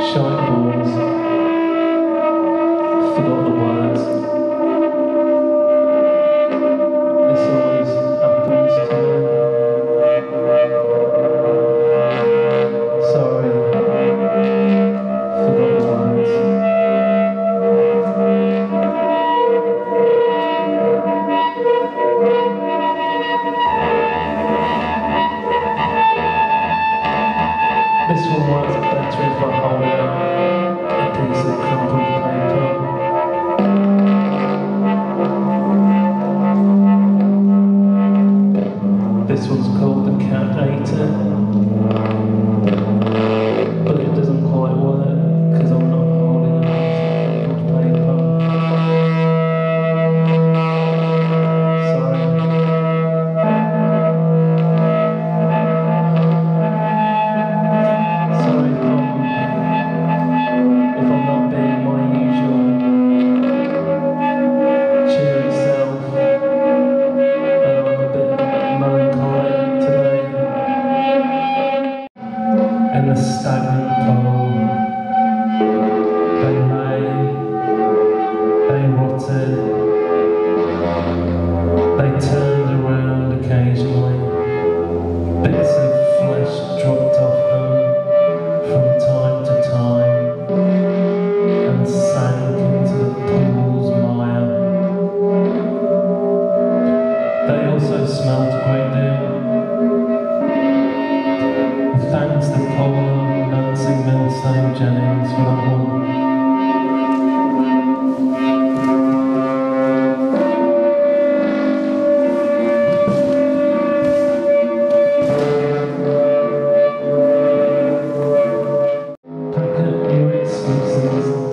Shite balls. Forgot the words. This always happens to me. Sorry. Forgot the words. This one works better if I hold out a piece of crumpled paper. This one's called the Curated, but it doesn't quite work because I'm not holding a piece of crumpled paper. Sorry. Sorry if I'm not being my usual cheery self, and I'm a bit melancholic today. In the stagnant pool, they lay, they rotted, they turned around occasionally, bits of flesh dropped off them from time to time and sank into the pool's mire. They also smelt a great deal. Thanks to Paul and Nancy Millstone Jennings for that one. Pack up your excuses.